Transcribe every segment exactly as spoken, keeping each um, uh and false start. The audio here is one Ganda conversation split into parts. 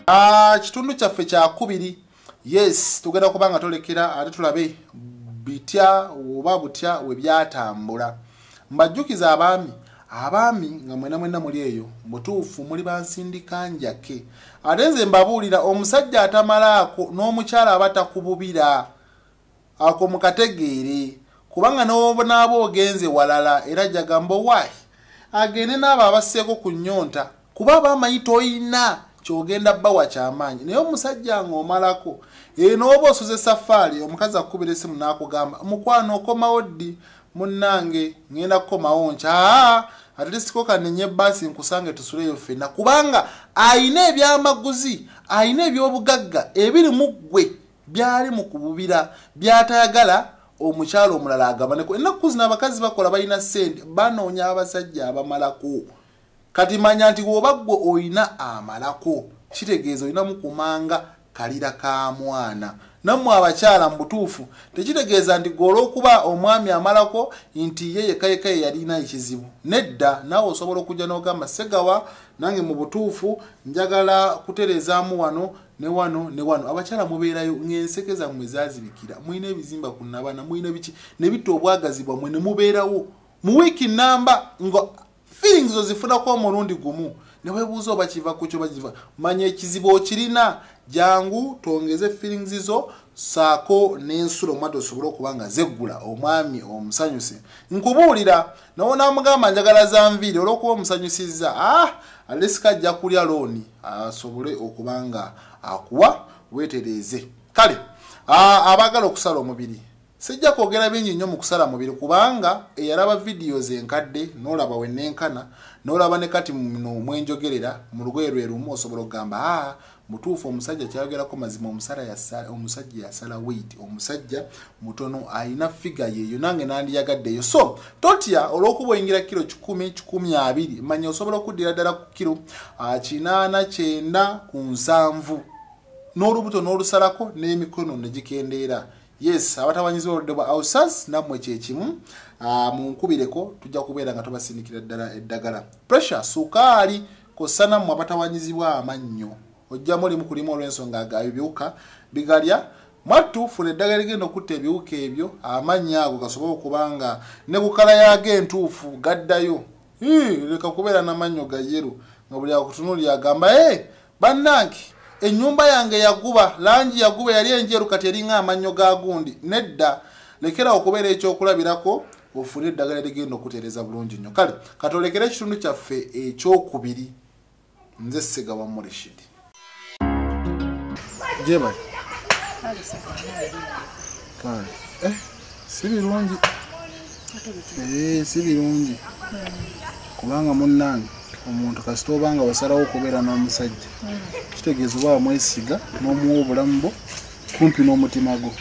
Ah, kitundu kyaffe kya kubiri. Yes, tugenda kubanga tolekera ate tulabe bitya oba butya we byatambula. Mbajjukiza abaami, abaami nga mwena mwena muli eyo, mutuufu muli bansindika njake. Ate nze mbabuulira omusajja atamalaako n'omukyala abatakububira. Ako mukategeere kubanga n'obonaabo ogenze walala era jagambo wahi agende n'abo abasseeko ku nnyonta kuba abamanyi toyina kyogenda bbawa kyamaanyi naye omusajja ng'omalako ee n'oba osuze safaali omukazi akukubira essimu n'akugamba mukwano okomawo ddi munnange ngenda kukomawo nkya aa ate lisiko kanenye bbaasi nkusange tusuleyo ffenna kubanga ayina ebyamaguzi ayina ebyobugagga ebiri mu ggwe byali mu kububira byatayagala omukyalo omulala agabaneko ennaku zino abakazi bakola balina ssente banoonya abasajja abamalako kati manya nti bw'oba ggwe oyina amalako kitegeeza oyinamu kumanga kalira ka mwana nammwe abakyala mu butuufu tekitegeeza nti gwe olw'okuba omwami amalako nti ye yekayeka ye yalina ekizibu nedda naawe osobola okujja n'ogamba Segawa nange mu butuufu njagala kuterezaamu wano ne wano ne wano abakyala mubeerayo ng'enseke zammwe zaazibikira mulina ebizimba ku nabana mulina biki ne bitta obwagazi bwammwe ne mubeerawo mu wiiki nnamba nga feelings ozifunako omulundi gumu ne weebuuza oba kiva ku kyo bakiva manya ekizibu okirina jangu tongeze feelings zo saako n'ensulo omwadde osobole okuba nga zeggula omwami omusanyuse nkubuulira nawo n'amugamba njagala za nviiri olw'okuba omusanyusizza ah alesika ajja kulya looni asobole okuba nga akuwa weetereeze kale abaagala okusala omubiri sijja kwogera bingi nnyo mu kusala mubiri kubanga eyalaba videos enkadde n'olaba wennenkana n'olaba ne kati muno mwenjogerera mu lugoye lwe lumu osobola okugamba ah mutuufu omusajja kyayogerako mazima omusala yasala omusajja yasala weight omusajja mutono ayina figa yeeyo nange nandiyagaddeyo so totya olw'okuba oyingira kilo kikumi kikumi abiri manya osobola okuddira ddala ku kilo kinaana kyenda ku nsanvu n'olubuto n'olusalako n'emikono ne gikendeera yes abatabanyizi oludde bwa ausas nammwe kyekimu munkubireko tujja kubeera nga tubasindikira ddala eddagala pressure sukaali kossa nammwe abatawanyizibwa amannyo ojja muli mukulimu olw'ensonga ebiwuka bigalya mwattu funa eddagala ligenda okutta ebiwuka ebyo amannya ago gasobola okubanga ne kukala yaage entuufu gaddayo leka kubeera n'amannyo gayeru nga buli akutunuulira agamba e bannange ennyumba yange yaguba langi yaguba yali enjeru kati eringa amannyo ga gundi nedda lekera okubeera ekyokulabirako ofune eddagala ligenda okutereeza bulungi nnyo kale katolekera ekitundu kyaffe ekyokubiri nze Segawa Murishidi jeba kale eh si birungi eh si birungi kubanga munnange omuntu kasita obanga wasalawo okubeera n'omusajja kitegeeza oba wamwesiga n'omuwa obulamu bwo kumpi n'omutima gwo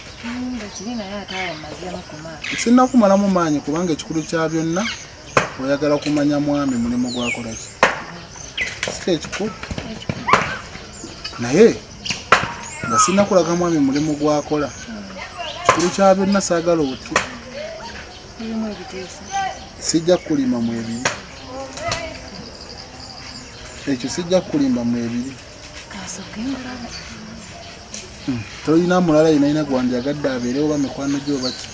sinnakumalamu maanyi kubanga ekikulu kya byonna oyagala kumanya mwami mulimu gwakola ki sika ekikulu naye nga sinnakulaga mwami mulimu gwakola ekikulu kya byonna saagala otyo sijja kulima mu ebiri ekyo sijja kulimba mu ebiri tolina mulala yinaina gwandyagadde abeerewo oba mikwano gyo oba ki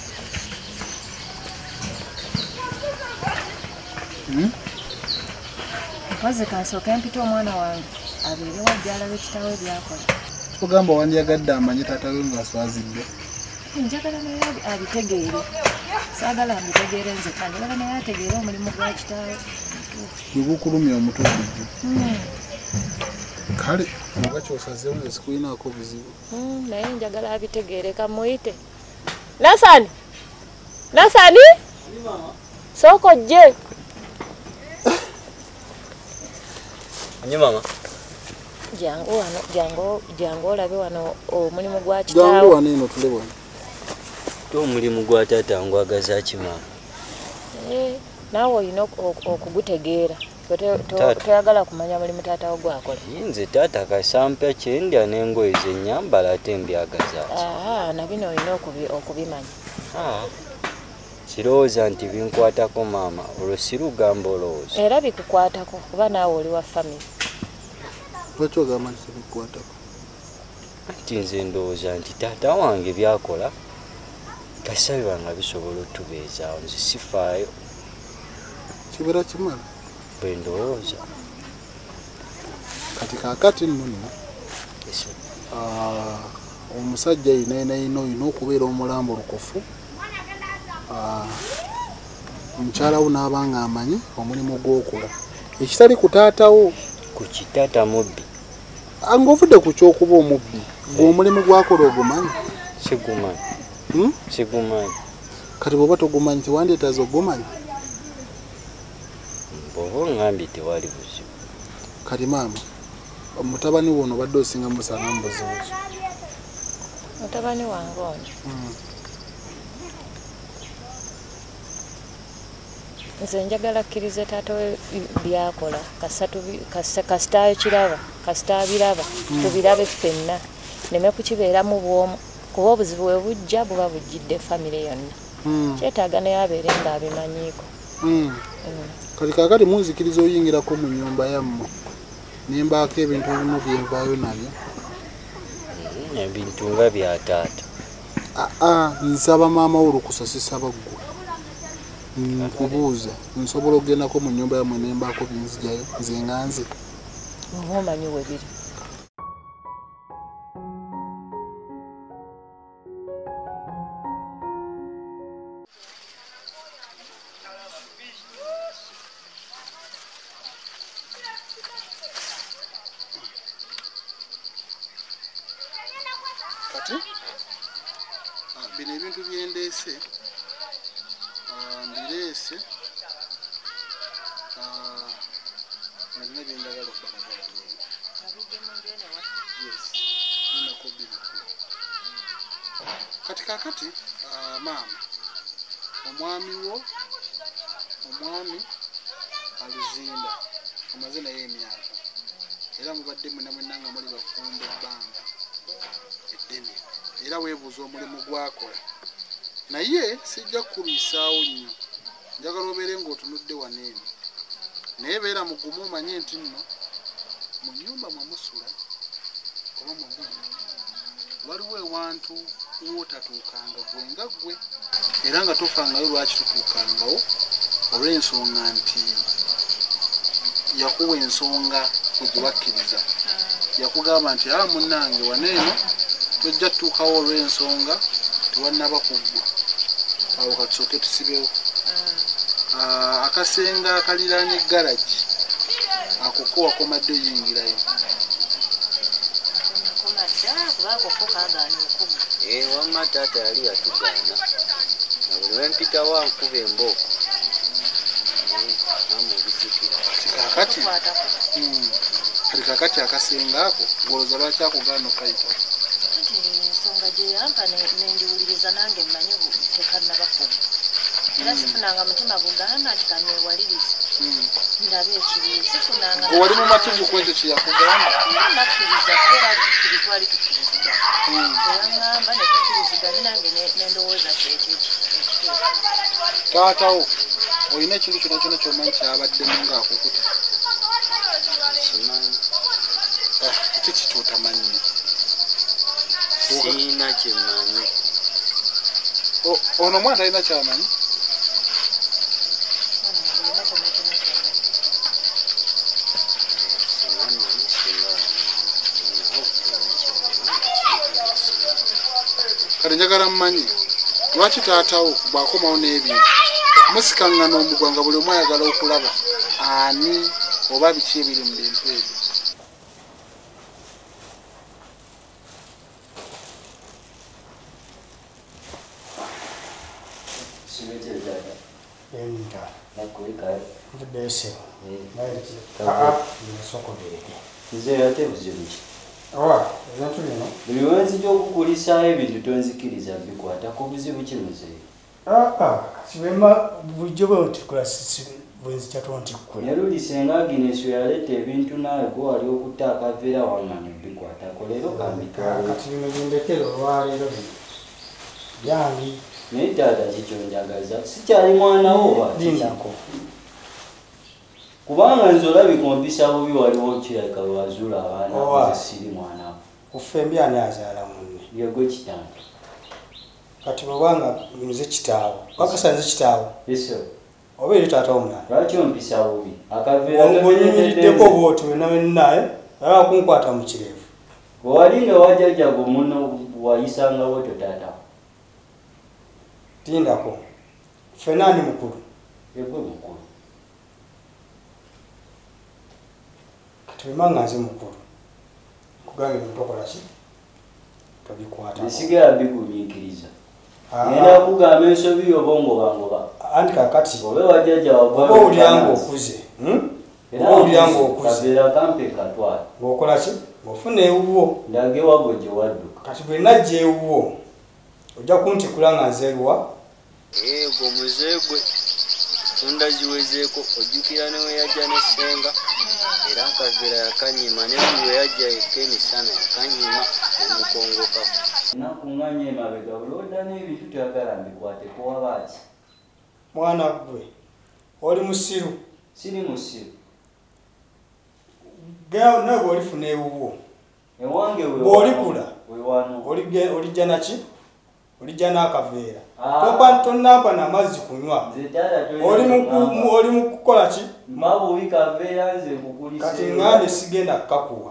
mpaze kansooke mpita omwana wange abeerewo ajja alabe kitaawe byakola ogamba wandyagadde amanye taatawe ng'aswazidde njagala naye abitegeere saagala mbitegeere nze kanjagala naye ategeere omulimu gwa kitaawe bwebukulumya omutwe bulijjo kale oba kyosazeewo nze sikuyinaako buzibu naye njagala abitegeere kamuyite Nasani Nasani sooka ojje anyi mama jangu wano jangu jangu olabe wano omulimu gwa kitaawe jangu wano eno tule wano to omulimu gwa taata ngwagaza ki mama eh naawe olina okugutegeera toyagala kumanya mulimu taata wo gwakola nze taata kasampa kyendya n'engoye zenyambala ate mbyagaza ki nabino olina okubimanya kirowooza nti binkwatako maama olwo sirugamba olowooza era bikukwatako kuba naawe oli wa famire lwaki ogamba nti tebikukwatako? Anti nze ndowooza nti taata wange byakola kasabibanga bisobola otubeezaawo, nze sifaayo kibeera kimala bwe ndowooza. kati kaakati nno omusajja yinainayina oyina okubeera omulambo olukofu, omukyala wo n'abanga amanyi omulimu gw'okola ekitali ku taatawo. Ku kitaata mubbi ng'ovudde ku ky'okuba omubbi gwe omulimu gwakola ogumanyi? sigumanyi. Sigumanyi. Kati bw'oba togumanyi tewandeetaza ogumanyi? Bw'oba ongambye tewali buzibu. Kati maama mutabani wo ono badde osinga musanga mu buzibu ki? Mutabani wange ono nze njagala akkirize taata we byakola kasitaayo kiraba kasita biraba tubirabe ffenna neme kukibeeramu bwomu kuba obuzibu we bujja buba bujjidde famire yonna kyetaaga naye abeere ng'abimanyiiko. Kati kaakati munzikiriza oyingirako mu nnyumba yammwe nembaako ebintu ebimu byenvaayo nabyo? Ebintu nga bya taata. Nsaba maama wo olukusa sisaba ggwe. Nkubuuza nsobola okugendako mu nnyumba yammwe nembaako byenzijjayo nze nga nze? Oba omanyi we biri. Kati bino ebintu byendeese mbireese nalina byendagala okubalagala ninako biri. Kati kakati maama omwami wo omwami aluzinda amaze naye emyaka era mubadde mwena mwena nga muli bafumba ebbanga eddene era weebuuza omulimu gwakola naye sijja kukubisaawo nnyo njagala obeere ng'otunudde waneeno naye beera mugumu omanye nti nno mu nnyumba mwemusula oba mumuli waliwo ewantu wootatuukanga gwe nga ggwe era nga tofangayo lwaki tutuukangawo olw'ensonga nti yakuwa ensonga kwegibakkiriza yakugamba nti aa munnange waneeno tojja tutuukawo olw'ensonga tewannaba kuggwa awo katusooke tusibewo. Akasenga akaliraanye garagi akoko wakomadde oyingirayo? Wamma taata yali yatugaana na buli wempita wankuba embooko namubijjukira. Kakati kati kakati akasenga ako ngoloza lwaki akugaana okayita? Ensonga gye yampa nendiwuliriza nange mmanyi tekannaba kuba era sifunanga mutima gugamba nti kanneewaliriza ndabe ekibi sifunanga. Wali mu matuvu ku ekyo kye yakugamba? Nakkiriza kubeera kiri twali tukkiriziganya eyaŋŋamba ne tukkiriziganye nange nendowooza kyekyo ekituufu. Taatawo olina ekintu kyonna kyonna ky'omanyi kyabaddemu ng'akukuta? Simanyi. Eki kitootamanyi? Siina kyemmanyi. Ono omwana talina kyamanyi? Kale njagala mmanyi lwaki taatawo bw'akomawo n'ebintu musikangana omugwa nga buli omu ayagala okulaba ani oba biki ebiri mu bintu ebyo? Nze ate buzibu ki? Buli wenzija okukulisaayo ebintu tonzikiriza bikwatako buzibu ki muzeeyi? Yalulise Agnes yaleeta ebintu naawe gwe wali okutta akaveera wamanya bikwatako leero kambitwale. Naye taata kikyonjagaza sikyali mwanawo oba? kubanga nze olabika ompisa bubi waliwo kiraka lwazula abaana siri mwana ofembi ani azaala munne yego kitange kati bwanga nze kitaawo bakasa nze kitaawo eso oba eri taata omulala lwaki ompisa bubi akaveera onyumiriddeko bwoti wena wennaye ala kunkwata mu kirevu wali nga wajjajjago muno wayisangawo totaata tindako fenaani mukulu yegwe mukulu kati wemanga nze mukulu kugange mutokola ki tobikwata nsigala bigumiikiriza ngenda kugamba ensobi obongobangoba anti kakati obe wajjajja oba olyanga okuze oba olyanga okuze kabeera kampe katwala ng'okola ki ng'ofuna ewuwo ndage wago gye wadduka kati bwe najja ewuwo ojja kuntikula nga nzeeruwa ego muzeegwe tunda ziwezeeko ojjukira ne weyajja ne ssenga era akaveera yakanyima ne buli weyajja ekenisana yakanyima omukongokako nakuŋŋanya emabega buli odda n'ebintu toyagala mbikwateko wabaaki mwana gwe oli musiru siri musiru nawe bw'olifuna ewuwo ewange bw'olikula olijja naki olijja n'akaveera tonnampa n'amazzi kunywa oli mu kukola ki kati ngande sigenda kukakuwa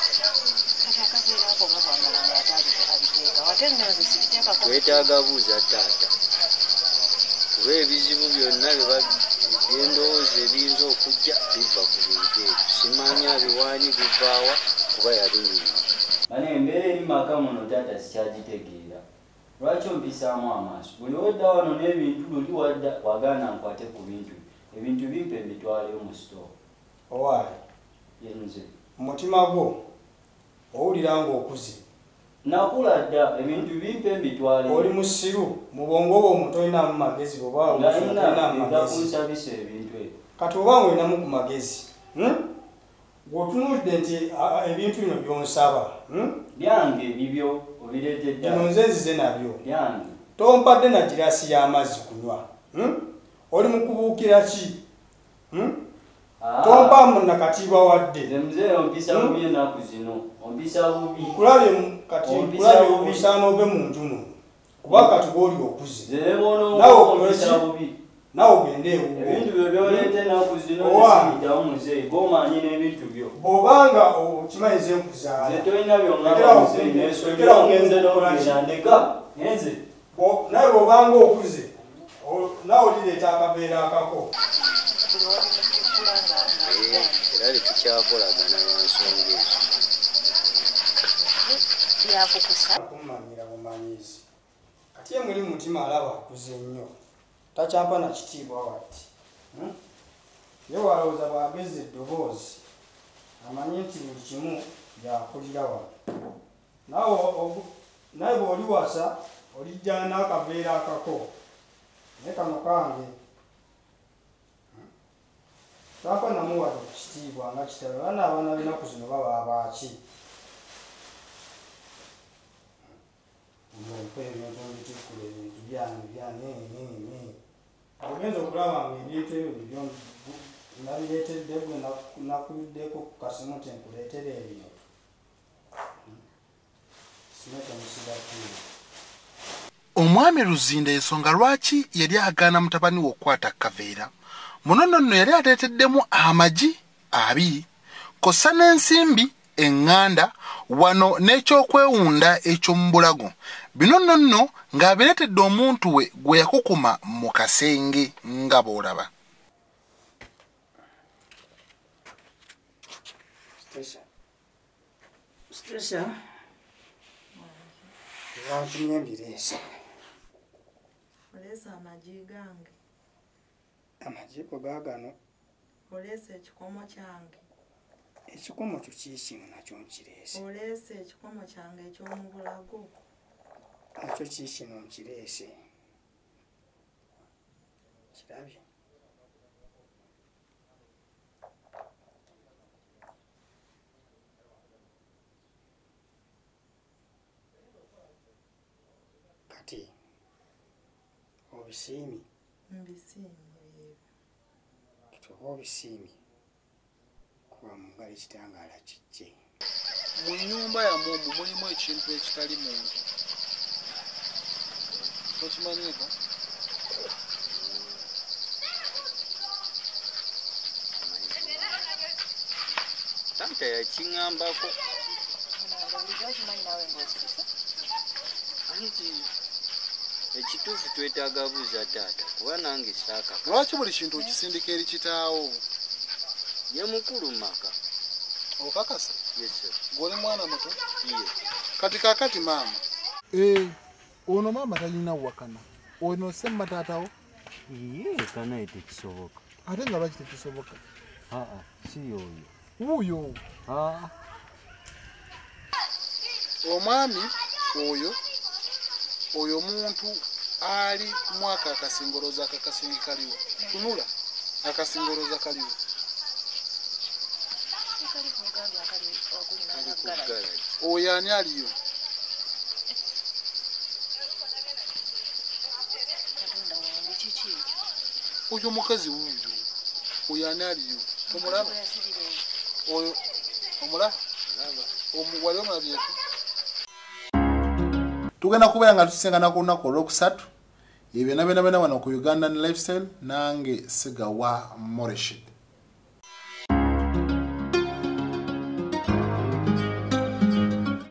twetaaga buuza taata kuba ebizibu byonna byendowooza ebiyinza okujja biva ku bintu ebyo simanya biwaanyi bivaawa kuba yabinyuma ane embeera eri maka muno taata sikyagitegeera lwaki ompisaamu amaaso buli odda wano n'ebintu luli wadda wagaana nkwate ku bintu ebintu bimpe mbitwaleyo mu sitoo owaali yenze mumutima gwo owulira ng'okuze nakula dda ebintu bimpe mbitwale oli musiru mu bwongo bwo omuntu olinamu magezi bwebakunsabisa ebintu ebyo kati oba nga olinamu ku magezi bw'otunulidde nti ebintu bino byonsaba byange bibyo obireetedde bino nze nzize nabyo byange tompadde na girasi y'amazzi kunywa oli mu kubuukira ki tompa munnakatiibwa wadde muzee ompisa bubi ennaku zino ompisa bubi kulabye kati kulabye osaana ove mu nju muno kuba kati bw'oli okuze nawe ogende ewuwo ebintu byo byoleeta ennaku zino nesigitamu muzee gomanyi n'ebintu byo bw'obanga okimanyiza enkuzaala ze tolina byongamba muzee nesogera ogenze n'ogenda ndeka nze naye bw'obanga okuze nawe olireeta akaveera akako era tetukyakolagana lwansonga ezo kumanyira bumanyizi kati ye muli mutima alaba akuze nnyo takyampa na kitiibwa wati ye walowooza bwageza eddoboozi amanyi nti buli kimu byakulira wano naye bw'oli wasa olijja n'akaveera akako naye kano kange tampa namuwada okukitiibwa nga kitalo bana abaana b'ennaku zino baba abaaki mpeebyontikkula ebintu byange byanenenene ogenza okulaba nga ebintu ebyo nabireetedde gwe nakuddeko ku kasimu te nkuleetere ebyo simetemusigatire omwami Luzinda ensonga lwaki yali agaana mutabani we okukwata kaveera muno nno yali ateeteddemu amagi abiri kossa n'ensimbi eŋŋanda wano n'ekyokwewunda eky'omu bulago bino nno ng'abireetedde omuntu we gwe yakukuma mu kasenge nga bw'olaba. Lwantumye mbireese. Oleesa amagi gange. Amagi go gaagano. Oleesa ekikomo kyange. Ekikomo kyo kiikino nakyo nkireese. Oleesa ekikomo kyange eky'omu bulago. Nakyo kiikino nkireese. Kirabye. Kati obisiimi. Mbisiimi. Kati oba obisiimi wamugali kitangaala kijje. Mu nnyumba yammwe omwo mulimu ekintu ekitali muntu. Tokimanyiiko? Taata yakiŋŋambako. Anti ekituufu twetaaga buuza taata kuba nange saaka. Lwaki buli kintu okisindika eri kitaawo? Ye mukulu maka. Okakasa? Yes sir. Gw'oli mwana muto? Ye. Kati kaakati maama. Eh, ono maama talina wakana. Ono semma taatawo? Ye kana tekisoboka. Ate nga lwaki tekisoboka? Aa, si oyo. Wuuyo. Aa. Omwami oyo oyo muntu ali mwaka akasingoloza akakasingi kaliwo. Tunula akasingoloza kaliwo. Oyo ani aliyo? Oyo mukazi wuuyo. Oyo ani aliyo? Omulaba? Oyo omulaba? Wali omulabyeko? Tugenda kubeera nga tusisinkana ku lunaku olwokusatu. Ebyo byonna byonna byonna wano ku Ugandan Lifestyle nange Segawa Moreshid.